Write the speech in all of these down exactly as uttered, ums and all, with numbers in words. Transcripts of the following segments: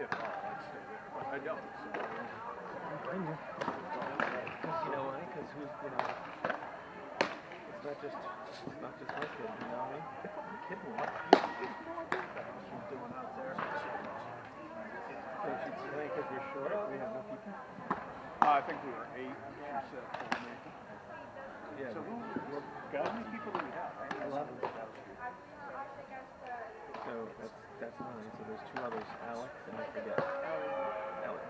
kid at all. I'd stay there, but I don't. So. I know. Because you know why? Because who's you know, it's not just it's not just my kid. You know what I mean? If I'm kidding, what the hell she's doing out there? Think she'd stay because we're short. We have no people. Uh, I think we were eight. She said told me. Yeah. So who? How many people do we have? Eleven. So that's that's nine. So there's two others, Alex and I forget. Ellie.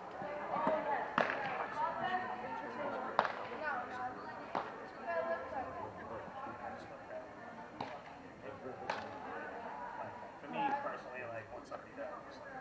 For me personally, like once somebody does.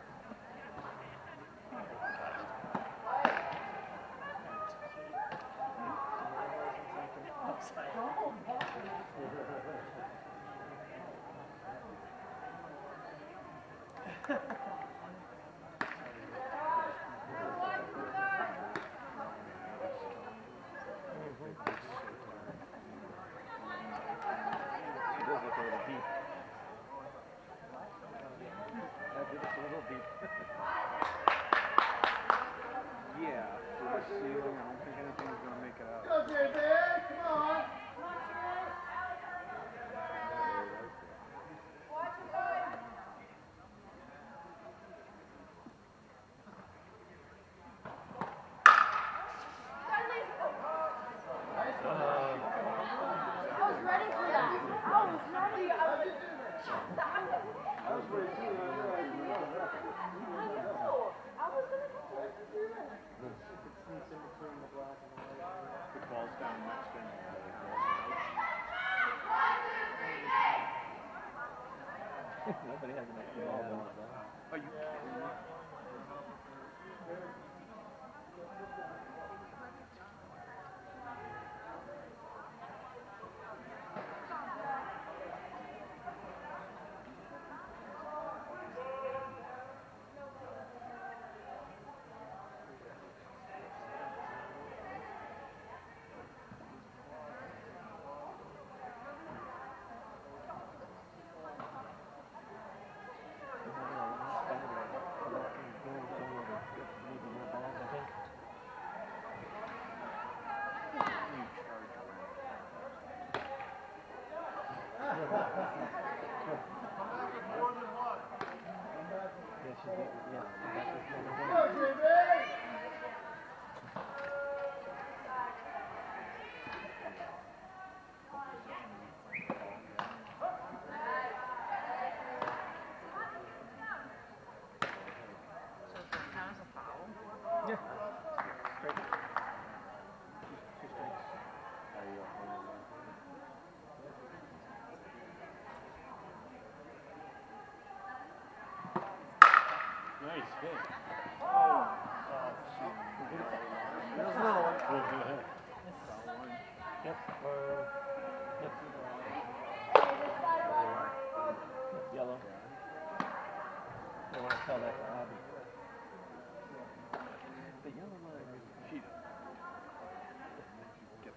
She does look a little deep. That did look a little deep. Yeah, for the ceiling, I don't think anything's gonna make it out. Go, J B! Come on! The ball's down next in. Nobody has enough ball down the ball. Are you kidding me? Go, J B! Yeah. Straight. Two strikes. Nice hit. Oh, There's another one. Go ahead. Yep. Uh, yep. Yellow. I want to tell that to Abby. The yellow line. she does. Gets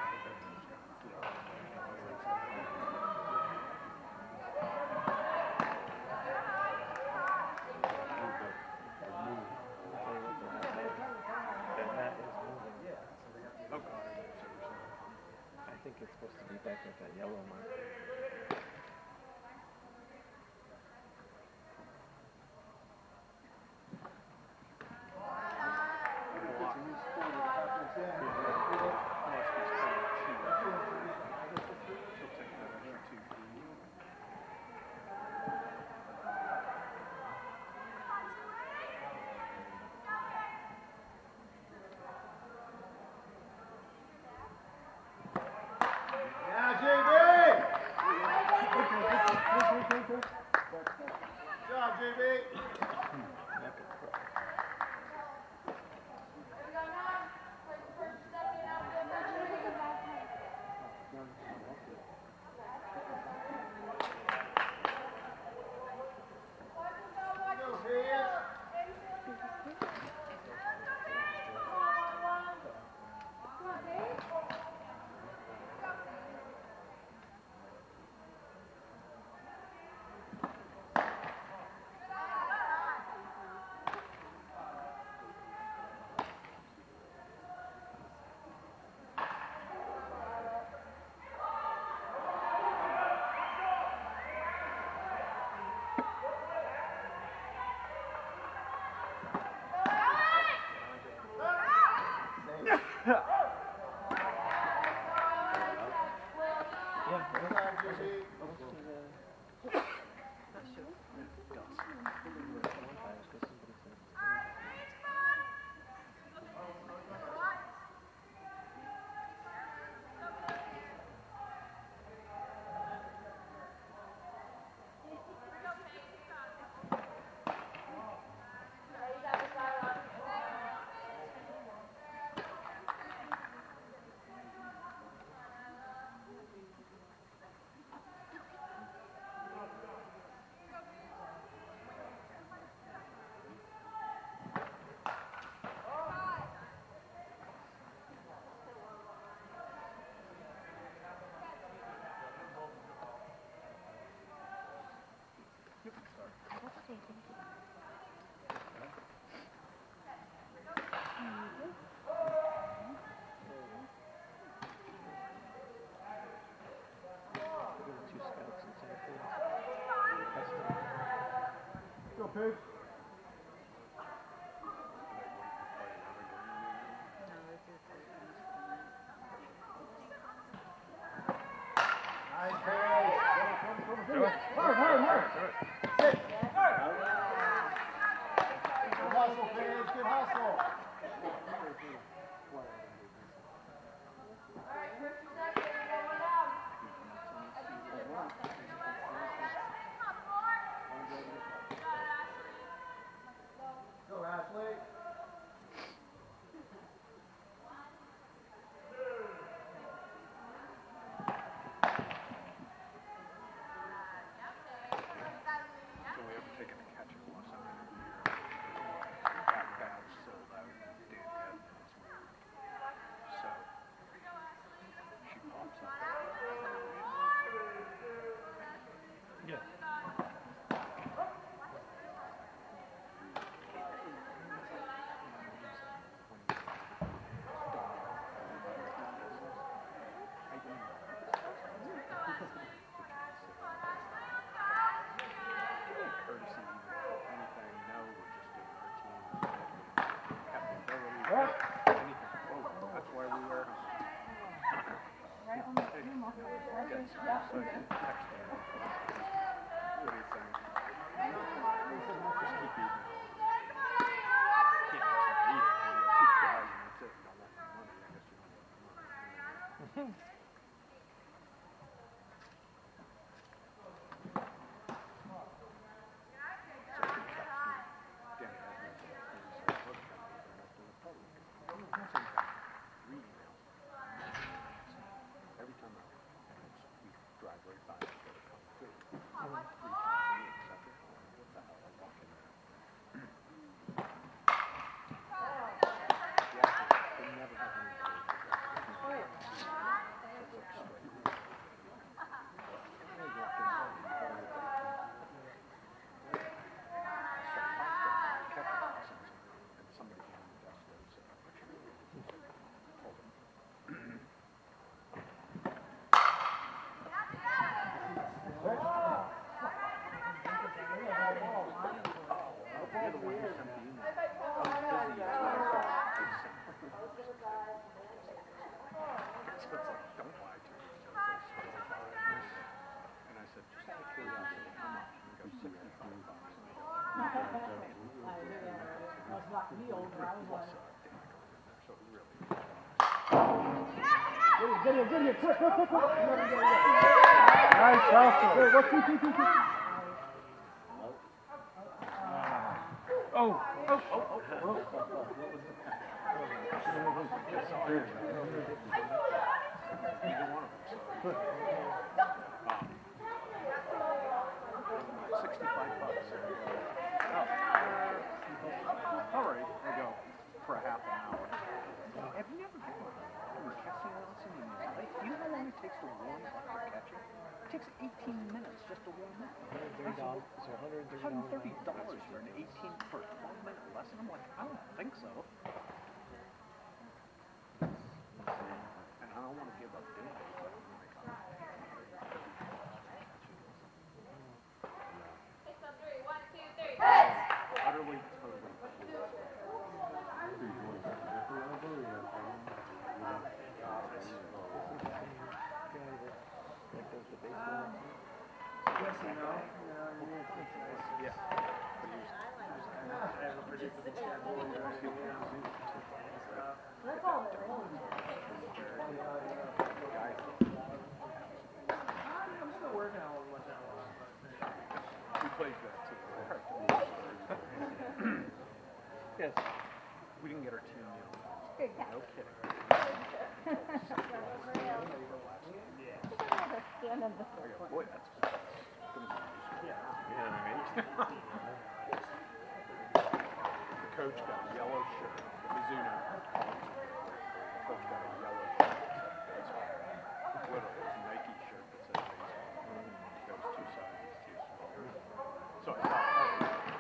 Oh, God. I think it's supposed to be back at that yellow mark. Yeah, J B! Okay, thank you. Two scouts inside there. Go, Paige. Nice, Paige. Come, come, come, come. Hard, hard, hard. Sit. Good hustle, Paige. Good hustle. Go, Ashley. So we haven't taken a catching loss in a year. That bad sold out Dan Edmonds. So she pops up. Yeah. Courtesy, anything, no, we're just doing our team. Capability, anything. Oh, that's why we were. Right on the room off the Yes, so I can text them. What do you think? Just keep eating. Can't just eat it. You get two tries and that's it. You don't want the money. I guess you don't want the money. Every time I we drive right by it, so it comes through. Three times a week, except at home. What the hell? I walk in there. Yeah, they never have any days. It's like straight. I walk in there and you gotta look at it. So I parked there, kept it license, and somebody behind the desk goes, uh, what's your name? Told him. You're the one who sent the email. I was busy, that's why I couldn't do something. So it's like, don't lie to me. So it's like, sixty-five. And I said, just out of curiosity, how much? And he goes, sixty-five bucks. And I go, That's not me old, I was plus, like, uh, damn, I go in there. So it really. Get here, get here, quick, quick, quick, quick. Nice hustle. Hey, what's two, two, two, two? Oh, oh, oh, oh, oh. Either one of them. So, um, sixty-five bucks. Oh, all right. I go for a half an hour. Have you ever been on a catching lesson in your life? Do you know how long it takes to warm up for catching? It takes eighteen minutes just to warm up. one hundred thirty dollars. So one hundred thirty one hundred thirty dollars for an eighteen for a twelve minute lesson. I'm like, I don't think so. And I don't want to give up doing it, but I'm like, oh. Utterly, totally. Yes and no. Yeah. But he was, he was I have a predictable schedule. That's all there is. I'm still working on what that was, but we played that too. Yes. We didn't get our two meals. Good catch. No kidding. Stand on the I floor. go, boy, that's gonna be Yeah, I mean. The coach got a yellow shirt. Mizuno. The coach got a yellow shirt that said baseball. Literally, it's a Nike shirt that says baseball. It goes two sizes too small. So I thought, oh,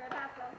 Good pass, Will.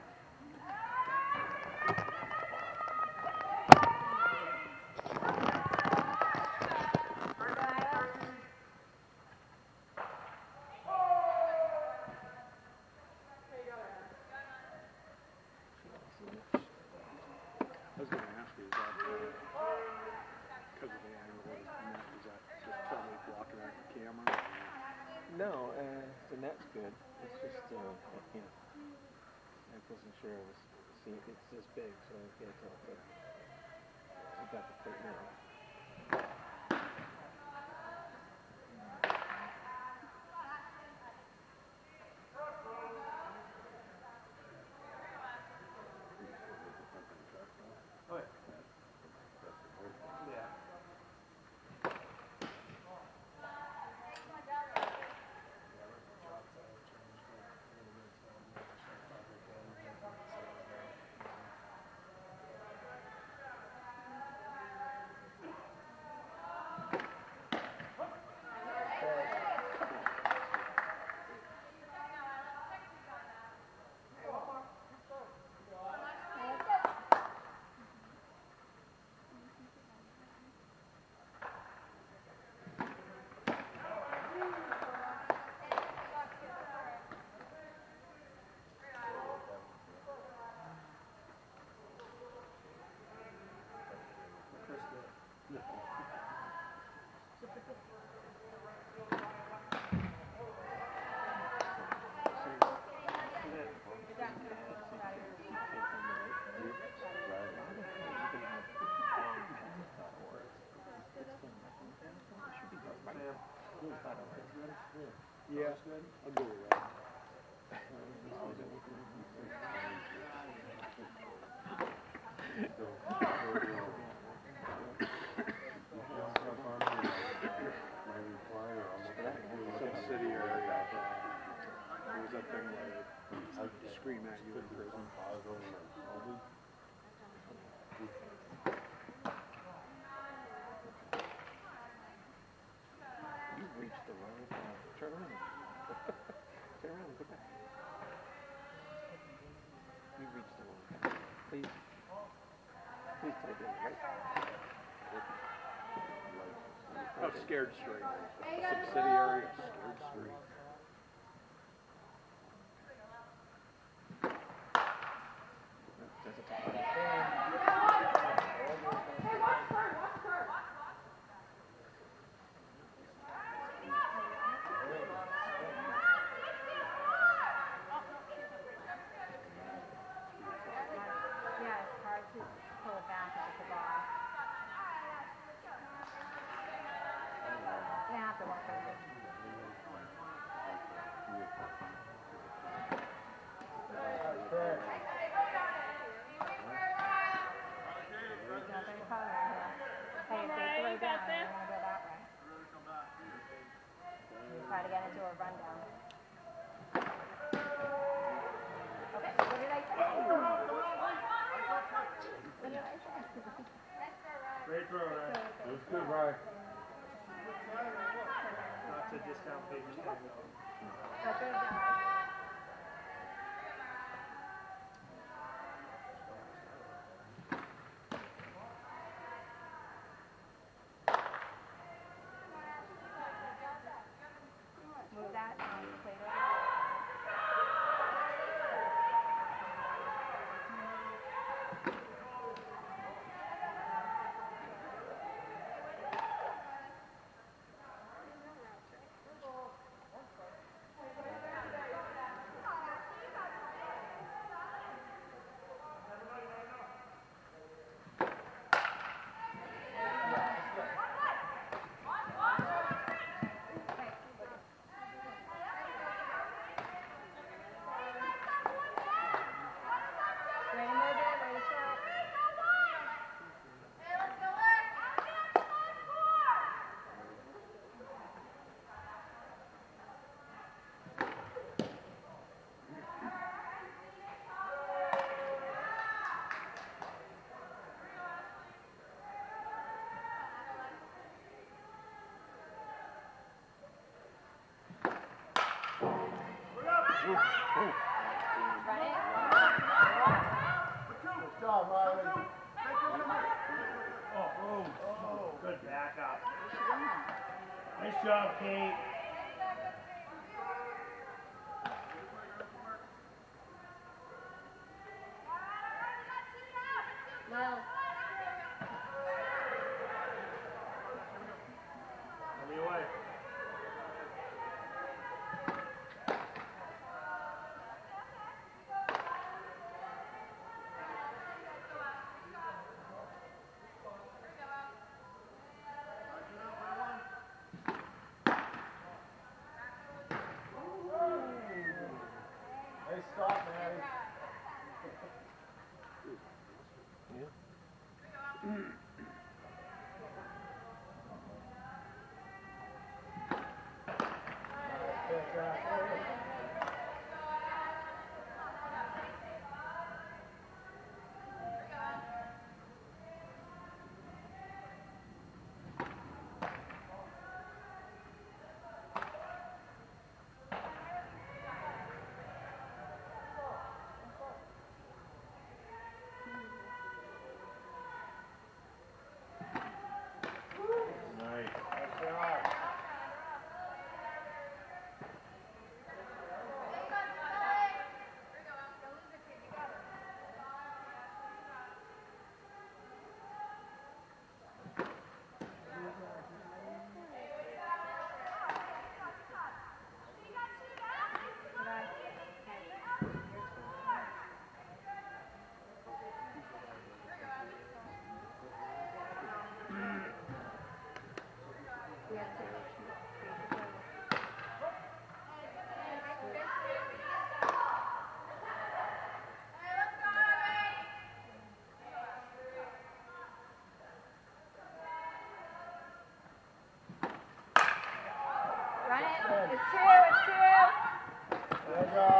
I was going to ask you, is that because of the angle of the net, is that just totally blocking out the camera? No, uh, the net's good. It's just, uh, you know, I wasn't sure I was seeing, it's this big, so I can't tell if it, I got the plate now. Oh, yeah. Yeah. Yeah, I'll go with that. Subsidiary of, uh, there was that thing where they scream at you in prison. You've reached the road. Uh, turn around. Turn around and go back. You've reached the road. Please. Please take it right. Of Scared Straight. Subsidiary of Scared Straight. That's a tough one. Yeah, it's hard to pull it back if it's a ball. You have to work on it. There's nothing coming here. Hey, if they throw down, you want to go that way. You try to get into a rundown. Okay, what did I say? What did I say? Great throw, right? That's good, Ryan. Not to discount Peyton's time, though. That's good, guys. Move that um, plate over. Way to move it, way to set. Run it. job, Riley. Oh, oh, good backup. Nice job, Kate. Well, Coming your way. Hey, stop, Maddie. Nice. Nice job. run it. It's two, it's two. Good job.